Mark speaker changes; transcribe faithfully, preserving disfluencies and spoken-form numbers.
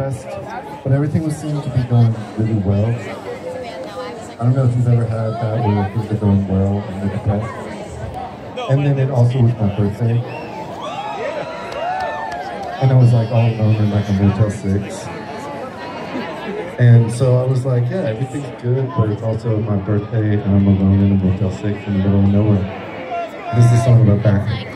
Speaker 1: depressed, but everything was seemed to be going really well. I don't know if you've ever had that where things are going well and you're depressed. And then it also was my birthday. And I was like all alone in like a Motel six. And so I was like, yeah, everything's good, but it's also my birthday and I'm alone in a Motel six in the middle of nowhere. This is a song about that.